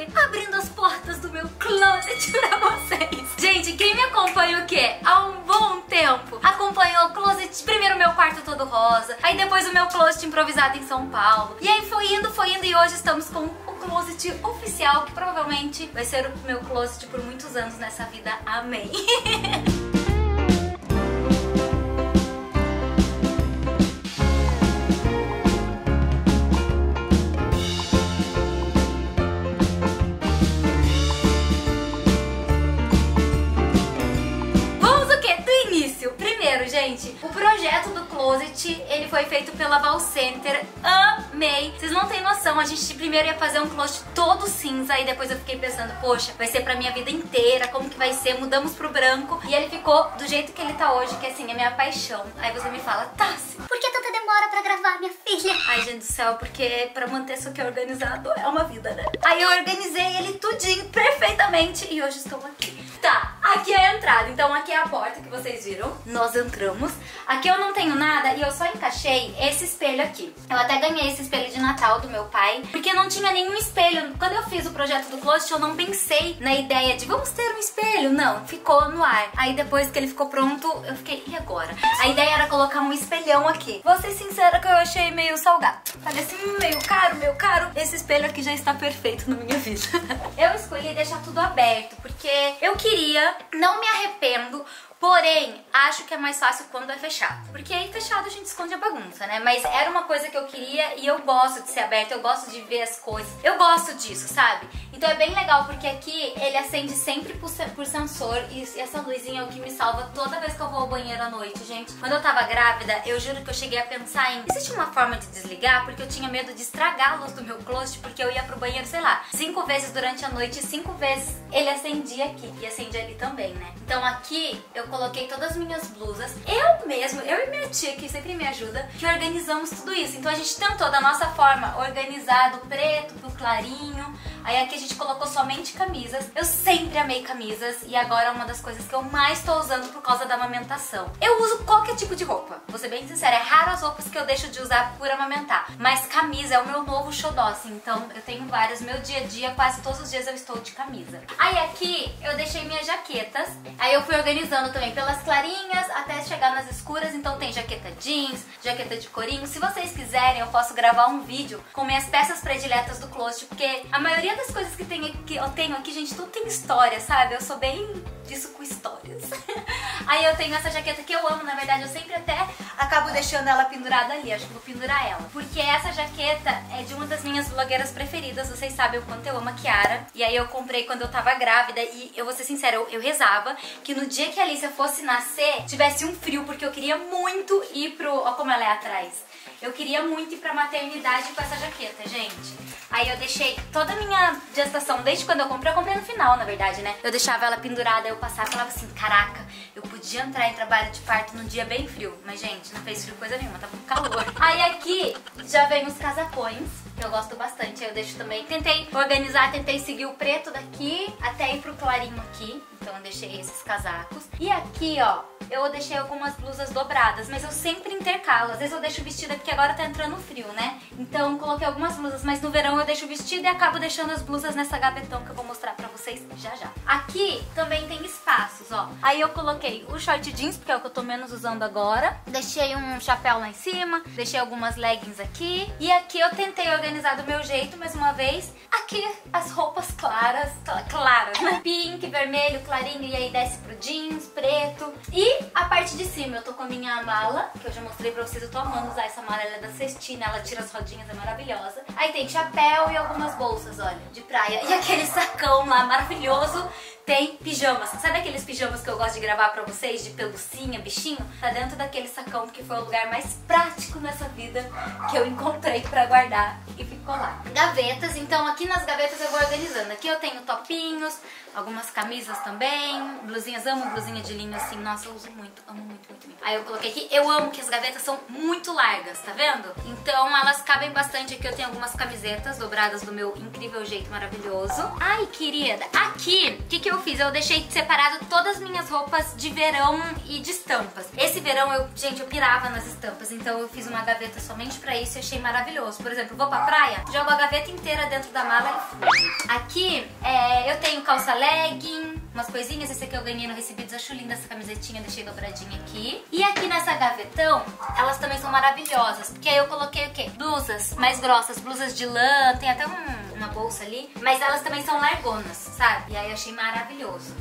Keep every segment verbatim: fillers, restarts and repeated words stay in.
aqui abrindo as portas do meu closet pra vocês. Gente, quem me acompanha o quê? Há um bom tempo acompanhou o closet, primeiro o meu quarto todo rosa, aí depois o meu closet improvisado em São Paulo, e aí foi indo, foi indo, e hoje estamos com o closet oficial, que provavelmente vai ser o meu closet por muitos anos nessa vida. Amém. Gente, o projeto do closet, ele foi feito pela Val Center. Amei! Vocês não têm noção, a gente primeiro ia fazer um closet todo cinza, e depois eu fiquei pensando, poxa, vai ser pra minha vida inteira, como que vai ser? Mudamos pro branco, e ele ficou do jeito que ele tá hoje, que assim, é minha paixão. Aí você me fala, Tassi, por que tanta demora pra gravar, minha filha? Ai, gente do céu, porque pra manter isso aqui organizado é uma vida, né? Aí eu organizei ele tudinho, perfeitamente, e hoje estou aqui. Tá, aqui é a entrada, então aqui é a porta que vocês viram. Nós entramos. Aqui eu não tenho nada e eu só encaixei esse espelho aqui. Eu até ganhei esse espelho de Natal do meu pai, porque não tinha nenhum espelho. Quando eu fiz o projeto do closet, eu não pensei na ideia de vamos ter um espelho. Não, ficou no ar. Aí depois que ele ficou pronto, eu fiquei, e agora? A ideia era colocar um espelhão aqui. Vou ser sincera que eu achei meio salgado. Parece meio caro, meio caro. Esse espelho aqui já está perfeito na minha vida. Eu escolhi deixar tudo aberto, porque eu queria, não me arrependo, porém, acho que é mais fácil quando é fechado. Porque aí fechado a gente esconde a bagunça, né? Mas era uma coisa que eu queria e eu gosto de ser aberto, eu gosto de ver as coisas. Eu gosto disso, sabe? Então é bem legal porque aqui ele acende sempre por, por sensor e essa luzinha é o que me salva toda vez que eu vou ao banheiro à noite, gente. Quando eu tava grávida, eu juro que eu cheguei a pensar em existe uma forma de desligar? Porque eu tinha medo de estragar a luz do meu closet, porque eu ia pro banheiro, sei lá, cinco vezes durante a noite e cinco vezes ele acendia aqui e acendia ali também, né? Então aqui eu coloquei todas as minhas blusas. Eu mesmo, eu e minha tia, que sempre me ajuda, que organizamos tudo isso. Então a gente tentou da nossa forma organizar do preto pro clarinho. Aí aqui a gente colocou somente camisas. Eu sempre amei camisas e agora é uma das coisas que eu mais tô usando por causa da amamentação. Eu uso qualquer tipo de roupa, vou ser bem sincera, é raro as roupas que eu deixo de usar por amamentar. Mas camisa é o meu novo xodó, assim, então eu tenho várias. Meu dia a dia, quase todos os dias eu estou de camisa. Aí aqui eu deixei minhas jaquetas. Aí eu fui organizando também pelas clarinhas até chegar nas escuras. Então tem jaqueta jeans, jaqueta de corinho. Se vocês quiserem eu posso gravar um vídeo com minhas peças prediletas do closet, porque a maioria das coisas que, tem aqui, eu tenho aqui, gente, tudo tem história, sabe? Eu sou bem disso com histórias. Aí eu tenho essa jaqueta que eu amo, na verdade eu sempre até acabo deixando ela pendurada ali, acho que vou pendurar ela. Porque essa jaqueta é de uma das minhas blogueiras preferidas, vocês sabem o quanto eu amo a Kiara. E aí eu comprei quando eu tava grávida e eu vou ser sincera, eu, eu rezava que no dia que a Alicia fosse nascer, tivesse um frio, porque eu queria muito ir pro... Ó como ela é atrás. Eu queria muito ir pra maternidade com essa jaqueta, gente. Aí eu deixei toda a minha gestação, desde quando eu comprei, eu comprei no final, na verdade, né? Eu deixava ela pendurada, eu passava e falava assim, caraca, eu podia entrar em trabalho de parto num dia bem frio. Mas, gente, não fez frio coisa nenhuma, tava com calor. Aí aqui já vem os casacões, que eu gosto bastante, aí eu deixo também. Tentei organizar, tentei seguir o preto daqui até ir pro clarinho aqui. Então eu deixei esses casacos. E aqui, ó, eu deixei algumas blusas dobradas, mas eu sempre intercalo. Às vezes eu deixo o vestido porque agora tá entrando frio, né? Então coloquei algumas blusas, mas no verão eu deixo o vestido e acabo deixando as blusas nessa gavetão que eu vou mostrar pra vocês já já. Aqui também tem espaços, ó. Aí eu coloquei o short jeans, porque é o que eu tô menos usando agora. Deixei um chapéu lá em cima, deixei algumas leggings aqui. E aqui eu tentei organizar do meu jeito, mais uma vez. Aqui as roupas claras, claras, né? Pink, vermelho, clarinho, e aí desce pro jeans, preto. E a parte de cima, eu tô com a minha mala, que eu já mostrei pra vocês, eu tô amando usar essa mala, ela é da Cestina, ela tira as rodinhas, é maravilhosa. Aí tem chapéu e algumas bolsas, olha, de praia. E aquele sacão lá, maravilhoso, tem pijamas. Sabe aqueles pijamas que eu gosto de gravar pra vocês, de pelucinha, bichinho? Tá dentro daquele sacão, porque foi o lugar mais prático nessa vida que eu encontrei pra guardar e ficou lá. Gavetas, então aqui nas gavetas eu vou organizando. Aqui eu tenho topinhos, algumas camisas também, blusinhas, amo blusinha de linho assim, nossa, eu uso muito, amo muito, muito, muito. Aí eu coloquei aqui, eu amo que as gavetas são muito largas, tá vendo? Então elas cabem bastante. Aqui eu tenho algumas camisetas dobradas do meu incrível jeito maravilhoso. Ai, querida, aqui, o que que eu fiz? Eu deixei separado todas as minhas roupas de verão e de estampas. Esse verão, eu, gente, eu pirava nas estampas, então eu fiz uma gaveta somente pra isso e achei maravilhoso. Por exemplo, vou pra praia, saia, jogo a gaveta inteira dentro da mala e fui. Aqui é, eu tenho calça legging, umas coisinhas. Esse aqui eu ganhei no Recebidos, acho linda essa camisetinha, deixei dobradinha aqui. E aqui nessa gavetão, elas também são maravilhosas, porque aí eu coloquei o quê? Blusas mais grossas, blusas de lã, tem até um, uma bolsa ali, mas elas também são largonas, sabe? E aí eu achei maravilhoso.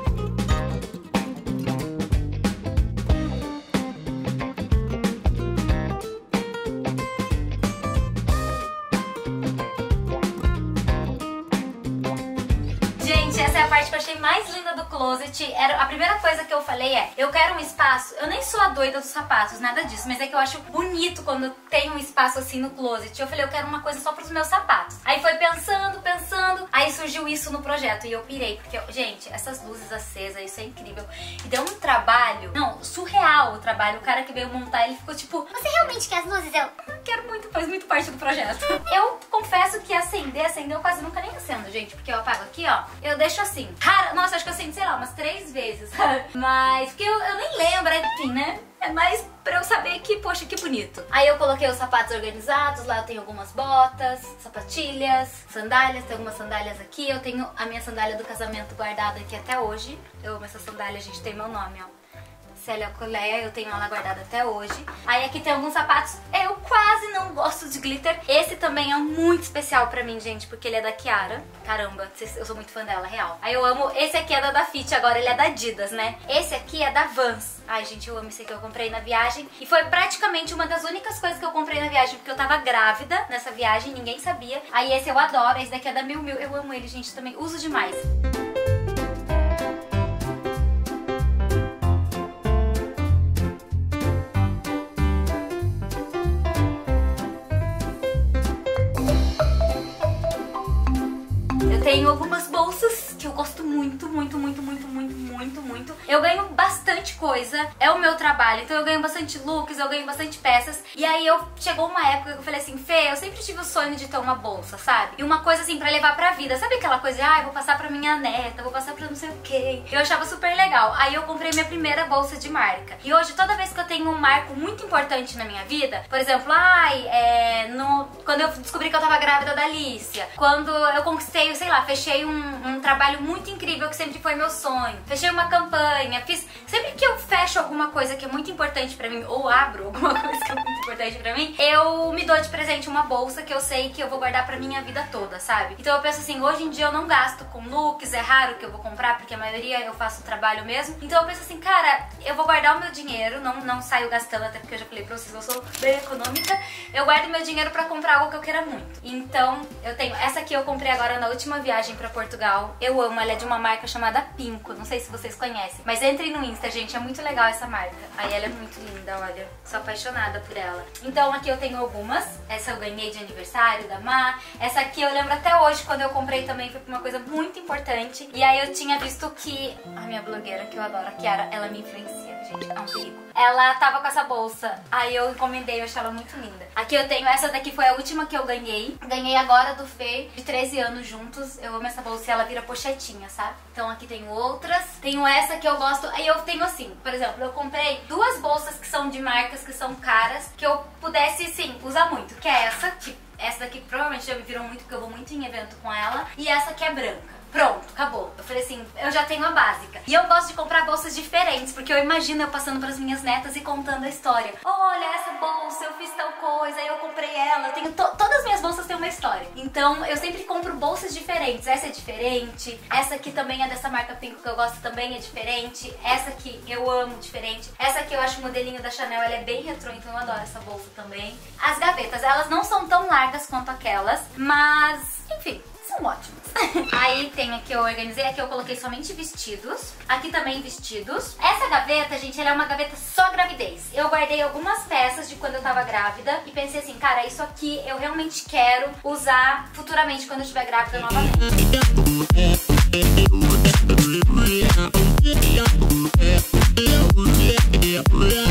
Essa é a parte que eu achei mais linda do closet. Era, a primeira coisa que eu falei é, eu quero um espaço, eu nem sou a doida dos sapatos, nada disso, mas é que eu acho bonito quando tem um espaço assim no closet. Eu falei, eu quero uma coisa só pros meus sapatos. Aí foi pensando, pensando, aí surgiu isso no projeto e eu pirei, porque, gente, essas luzes acesas, isso é incrível. E deu um trabalho, não, surreal o trabalho. O cara que veio montar, ele ficou tipo, você realmente quer as luzes? Eu não quero muito, faz muito parte do projeto. Eu confesso que acender, acender eu quase nunca nem acendo, gente, porque eu apago aqui, ó, eu deixo assim. Rara, nossa, acho que eu acendi, sei lá, umas três vezes. Mas, porque eu, eu nem lembro, enfim, né? É mais pra eu saber que, poxa, que bonito. Aí eu coloquei os sapatos organizados, lá eu tenho algumas botas, sapatilhas, sandálias, tem algumas sandálias aqui. Eu tenho a minha sandália do casamento guardada aqui até hoje. Eu amo essa sandália, a gente tem meu nome, ó. Célia Coleia, eu tenho ela guardada até hoje. Aí aqui tem alguns sapatos, eu quase não gosto de glitter. Esse também é muito especial pra mim, gente, porque ele é da Kiara. Caramba, eu sou muito fã dela, real. Aí eu amo, esse aqui é da Dafit, agora ele é da Adidas, né? Esse aqui é da Vans. Ai, gente, eu amo esse aqui, eu comprei na viagem. E foi praticamente uma das únicas coisas que eu comprei na viagem, porque eu tava grávida nessa viagem, ninguém sabia. Aí esse eu adoro, esse daqui é da Miu Miu, eu amo ele, gente, também uso demais. Tenho algumas bolsas que eu gosto muito, muito, muito, muito, muito, muito, muito. Eu ganho bastante coisa, é o meu trabalho, então eu ganho bastante looks, eu ganho bastante peças. E aí eu chegou uma época que eu falei assim, Fê, eu sempre tive o sonho de ter uma bolsa, sabe? E uma coisa assim pra levar pra vida, sabe aquela coisa de, ah, eu vou passar pra minha neta, vou passar pra não sei o quê. Eu achava super legal. Aí eu comprei minha primeira bolsa de marca. E hoje, toda vez que eu tenho um marco muito importante na minha vida, por exemplo, ai, é, no, quando eu descobri que eu tava grávida da Alicia, quando eu conquistei, sei lá, fechei um, um trabalho muito incrível que sempre foi meu sonho, fechei uma campanha, fiz... Sempre que eu fecho alguma coisa que é muito importante pra mim, ou abro alguma coisa que é muito importante pra mim, eu me dou de presente uma bolsa que eu sei que eu vou guardar pra minha vida toda, sabe? Então eu penso assim, hoje em dia eu não gasto com looks, é raro que eu vou comprar, porque a maioria eu faço o trabalho mesmo. Então eu penso assim, cara, eu vou guardar o meu dinheiro, não, não saio gastando, até porque eu já falei pra vocês, eu sou bem econômica, eu guardo meu dinheiro pra comprar algo que eu queira muito. Então eu tenho, essa aqui eu comprei agora na última viagem pra Portugal, eu amo, ela é de uma marca chamada Pinko, não sei se vocês conhecem, mas entrem no Insta, gente, é muito legal essa marca. Aí ela é muito linda, olha, sou apaixonada por ela. Então aqui eu tenho algumas, essa eu ganhei de aniversário da Má, essa aqui eu lembro até hoje, quando eu comprei também foi uma coisa muito importante. E aí eu tinha visto que a minha blogueira, que eu adoro, a Kiara, ela me influencia, gente, é um perigo. Ela tava com essa bolsa, aí eu encomendei, eu achei ela muito linda. Aqui eu tenho, essa daqui foi a última que eu ganhei. Ganhei agora do Fê, de treze anos juntos. Eu amo essa bolsa e ela vira pochetinha, sabe? Então aqui tenho outras. Tenho essa que eu gosto, aí eu tenho assim, por exemplo, eu comprei duas bolsas que são de marcas que são caras, que eu pudesse, sim, usar muito. Que é essa, que essa daqui provavelmente já me viram muito, porque eu vou muito em evento com ela. E essa que é branca. Pronto, acabou. Eu falei assim, eu já tenho a básica. E eu gosto de comprar bolsas diferentes, porque eu imagino eu passando para as minhas netas e contando a história. Olha, essa bolsa, eu fiz tal coisa, aí eu comprei ela. Eu tenho to todas as minhas bolsas têm uma história. Então eu sempre compro bolsas diferentes. Essa é diferente. Essa aqui também é dessa marca Pinko que eu gosto, também é diferente. Essa aqui eu amo, diferente. Essa aqui eu acho o modelinho da Chanel, ela é bem retrô, então eu adoro essa bolsa também. As gavetas, elas não são tão largas quanto aquelas, mas, enfim, são ótimas. Aí tem aqui, eu organizei, aqui eu coloquei somente vestidos. Aqui também vestidos. Essa gaveta, gente, ela é uma gaveta só gravidez. Eu guardei algumas peças de quando eu tava grávida e pensei assim, cara, isso aqui eu realmente quero usar futuramente quando eu estiver grávida novamente.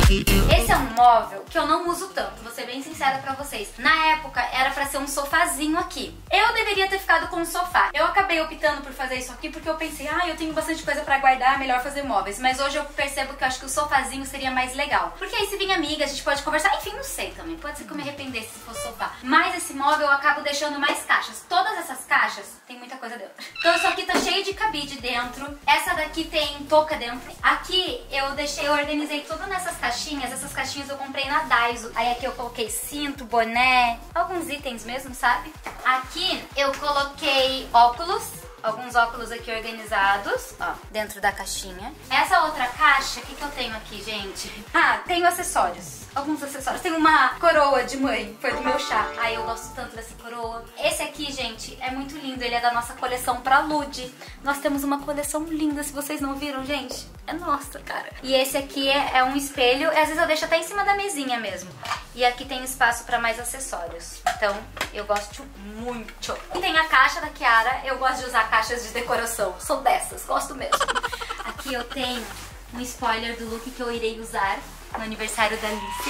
Esse é um móvel que eu não uso tanto, vou ser bem sincera pra vocês. Na época era pra ser um sofazinho aqui. Eu deveria ter ficado com um sofá. Eu acabei optando por fazer isso aqui porque eu pensei, ah, eu tenho bastante coisa pra guardar, melhor fazer móveis. Mas hoje eu percebo que eu acho que o sofazinho seria mais legal. Porque aí se vir amiga, a gente pode conversar. Enfim, não sei também. Pode ser que eu me arrependesse se fosse sofá. Mas esse móvel eu acabo deixando mais caixas. Todas essas caixas tem muita coisa dentro. Então isso aqui tá cheio de cabide dentro. Essa daqui tem touca dentro. Aqui eu deixei, eu organizei tudo nessas caixinhas. Essas caixinhas eu comprei na Daiso. Aí aqui eu coloquei cinto, boné, alguns itens mesmo, sabe? Aqui eu coloquei óculos. Alguns óculos aqui organizados, ó, dentro da caixinha. Essa outra caixa, o que que eu tenho aqui, gente? Ah, tenho acessórios. Alguns acessórios. Tem uma coroa de mãe, foi do meu chá. Ai, eu gosto tanto dessa coroa. Esse aqui, gente, é muito lindo. Ele é da nossa coleção pra Lude. Nós temos uma coleção linda, se vocês não viram, gente. É nossa, cara. E esse aqui é, é um espelho. Às vezes eu deixo até em cima da mesinha mesmo. E aqui tem espaço pra mais acessórios. Então, eu gosto muito. E tem a caixa da Kiara. Eu gosto de usar caixas de decoração. Sou dessas, gosto mesmo. Aqui eu tenho um spoiler do look que eu irei usar no aniversário da Alicia,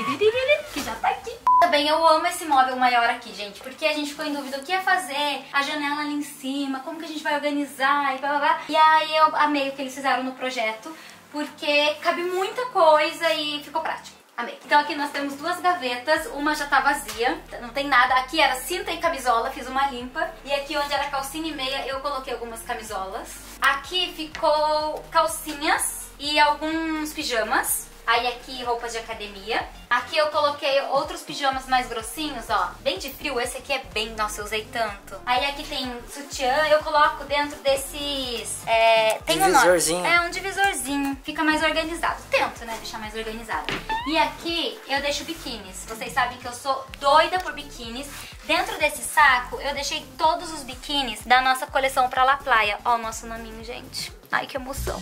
que já tá aqui. Também eu amo esse móvel maior aqui, gente, porque a gente ficou em dúvida o que ia fazer, a janela ali em cima, como que a gente vai organizar e blá blá blá. E aí eu amei o que eles fizeram no projeto, porque cabe muita coisa e ficou prático. Amei. Então aqui nós temos duas gavetas, uma já tá vazia, não tem nada. Aqui era cinta e camisola, fiz uma limpa. E aqui onde era calcinha e meia eu coloquei algumas camisolas. Aqui ficou calcinhas e alguns pijamas. Aí aqui roupas de academia. Aqui eu coloquei outros pijamas mais grossinhos, ó. Bem de frio, esse aqui é bem... Nossa, eu usei tanto. Aí aqui tem sutiã, eu coloco dentro desses... É, tem divisorzinho. Um, é, um divisorzinho. Fica mais organizado. Tento, né, deixar mais organizado. E aqui eu deixo biquínis. Vocês sabem que eu sou doida por biquínis. Dentro desse saco eu deixei todos os biquínis da nossa coleção pra La Playa. Ó o nosso nominho, gente. Ai, que emoção.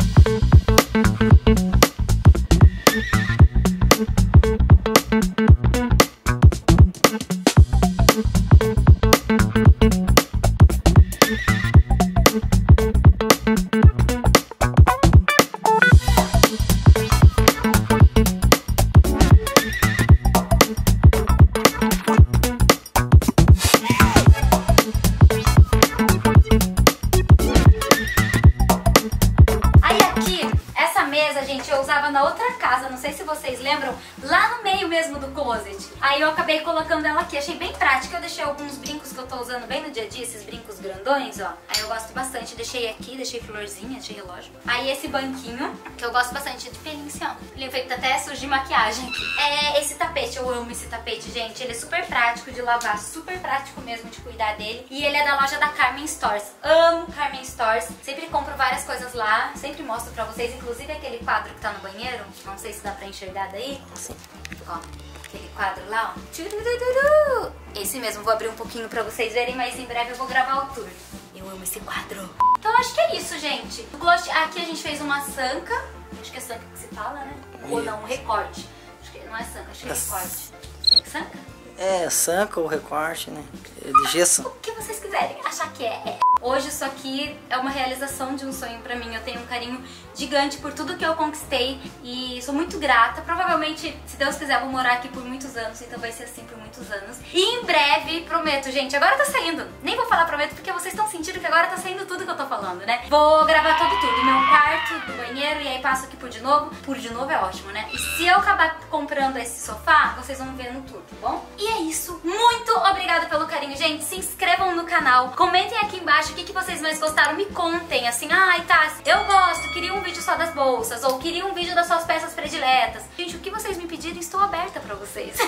Gente, eu usava na outra casa, não sei se vocês lembram, lá no meio mesmo do closet. Aí eu acabei colocando ela aqui, achei bem prática. Eu deixei alguns brincos que eu tô usando bem no dia a dia, esses brincos grandões, ó. Aí eu gosto bastante, deixei aqui, deixei florzinha, deixei relógio. Aí esse banquinho, que eu gosto bastante de pelinho, ó. Pelinho feito até sujo de maquiagem aqui. É esse tapete, eu amo esse tapete, gente. Ele é super prático de lavar, super prático mesmo de cuidar dele. E ele é da loja da Carmen Stores. Amo Carmen Stores, sempre compro várias coisas lá, sempre mostro pra vocês, inclusive aquele quadro que tá no banheiro, não sei se dá pra enxergar daí. Sim. Ó, aquele quadro lá, ó. Tchurururu. Esse mesmo, vou abrir um pouquinho pra vocês verem, mas em breve eu vou gravar o tour. Eu amo esse quadro. Então acho que é isso, gente. O gloss, aqui a gente fez uma sanca, acho que é sanca que se fala, né? Ou não, um recorte. Acho que não é sanca, acho que é recorte. É sanca? É, sanca ou recorte, né? De gesso. O que vocês quiserem achar que é, é. Hoje isso aqui é uma realização de um sonho pra mim. Eu tenho um carinho gigante por tudo que eu conquistei e sou muito grata. Provavelmente, se Deus quiser, eu vou morar aqui por muitos anos, então vai ser assim por muitos anos. E em breve, prometo, gente, agora tá saindo. Nem vou falar prometo porque vocês estão sentindo que agora tá saindo tudo que eu tô falando, né? Vou gravar todo tudo, meu quarto, do banheiro, e aí passo aqui por de novo. Por de novo é ótimo, né? E se eu acabar comprando esse sofá, vocês vão ver no tour, tá bom? E é isso. Muito obrigada pelo carinho, gente. Se inscrevam no canal, comentem aqui embaixo o que, que vocês mais gostaram, me contem, assim, ai, tá, eu gosto, queria um vídeo só das bolsas, ou queria um vídeo das suas peças prediletas. Gente, o que vocês me pedirem, estou aberta pra vocês.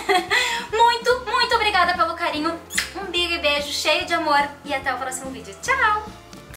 Muito, muito obrigada pelo carinho, um big beijo cheio de amor e até o próximo vídeo. Tchau!